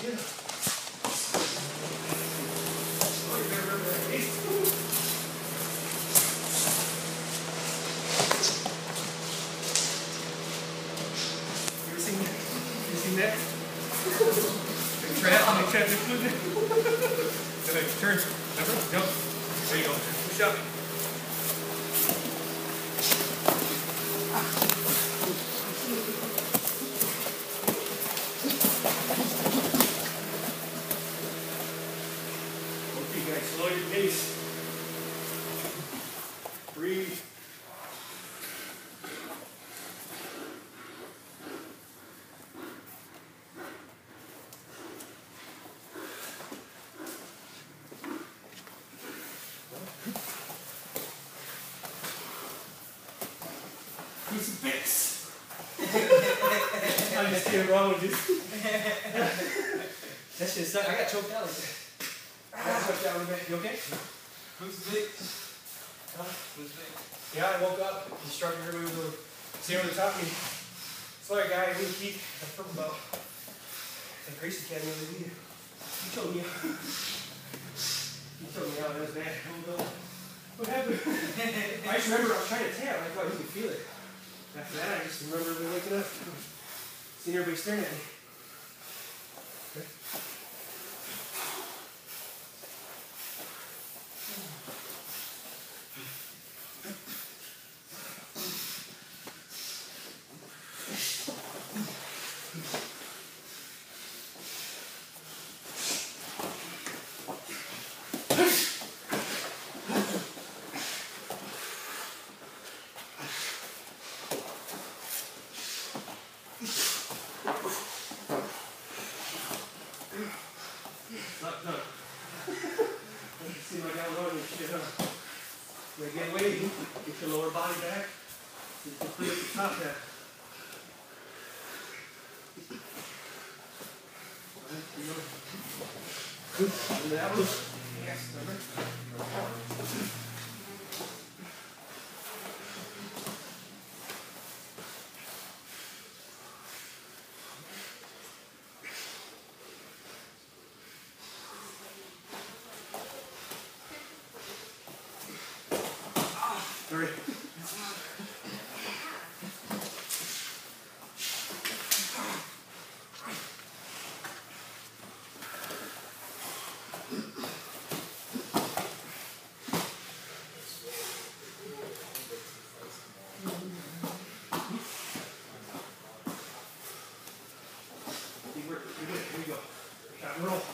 Yeah. Oh, you better remember that case. You ever seen that? You seen that? Big trap, they put it. Then I turn, remember? Jump. There you go. Push up. Okay, guys, slow your pace. Breathe. Do some picks. I'm just here wrong with this. That shit suck. I got choked out like that. I got choked out a little bit. You okay? Who's big? Huh? Who's big? Yeah, I woke up. The instructor everybody was going to see over the top of me. Sorry, guy. Me and Keith. I'm from about the Grace Academy over here. You told me out. You told me out. That was bad. What happened? I just remember I was trying to tap. I thought you could feel it. After that, I just remember waking up, seeing everybody staring at me. Okay. Not done. Seems like I'm running shit, huh? You gotta get away, get your lower body back. You can free up the top half. Alright, you go. Do that one. Yes, remember? Sorry. Here we go. Shot and roll.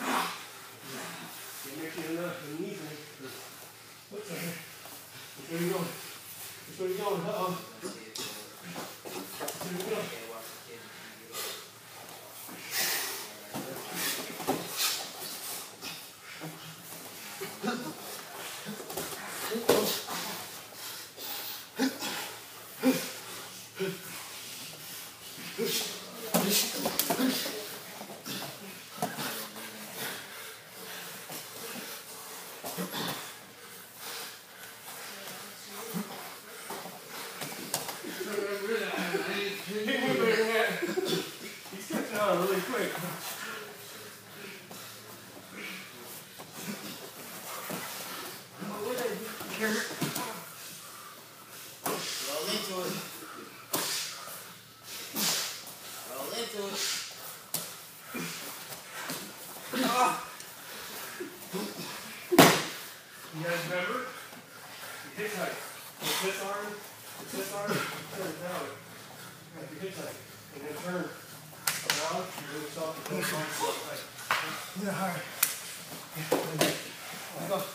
Get your chin up and knees in. What's that? Which way are you going? Which way are you going? Uh-oh. Here we go. He's catching on really quick. Roll into it. Roll into it. Ah. You guys remember? You hit tight. With this arm, turn it down. Right, you hit tight. And then turn around, you really soft, and close on. Yeah, alright. Yeah, go.